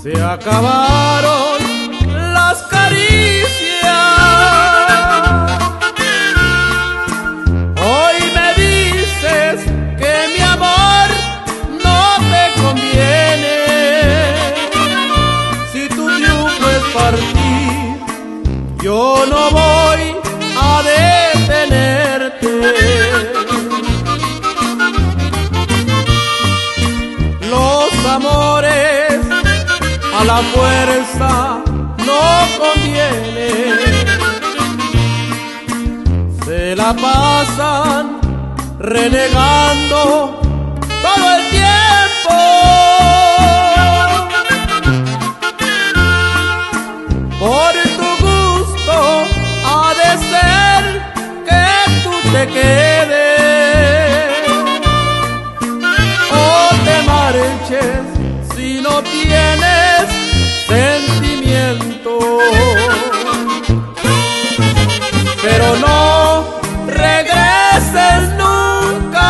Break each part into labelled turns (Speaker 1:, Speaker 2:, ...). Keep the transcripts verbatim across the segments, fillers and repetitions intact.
Speaker 1: Se acabaron las caricias. Hoy me dices que mi amor no te conviene. Si tu triunfo es partir, yo no voy a detenerte. Los amores a la fuerza no conviene. Se la pasan renegando todo el tiempo. Por tu gusto ha de ser que tú te quedes o te marches si no tienes sentimiento. Pero no regreses nunca.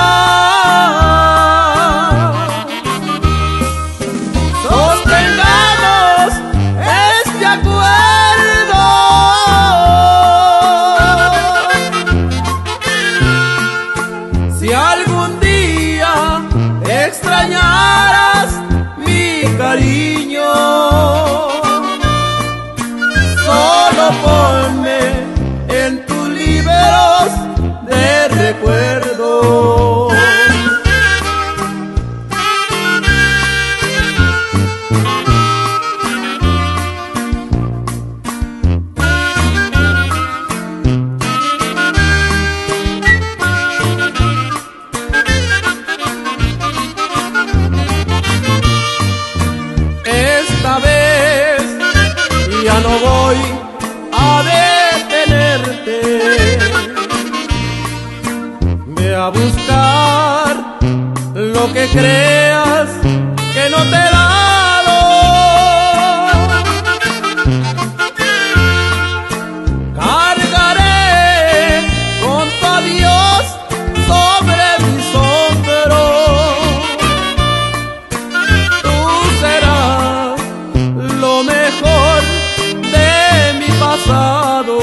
Speaker 1: Sostengamos este acuerdo. Si algún día extrañaras mi cariño, solo ponme en tus libros de recuerdo. Esta vez ya no voy a detenerte. Ve a buscar lo que creas que no te he dado. Cargaré con tu adiós sobre mis hombros. Tú serás lo mejor de mi pasado.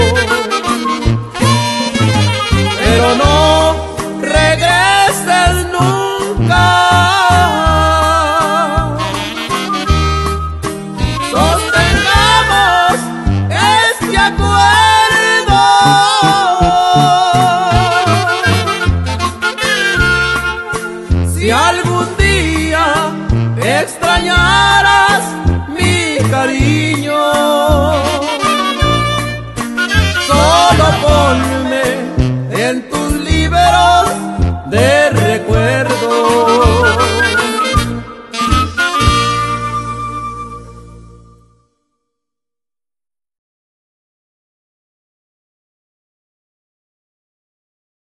Speaker 1: Pero no regreses nunca. Sostengamos este acuerdo. Si algún día extrañaras mi cariño, solo ponme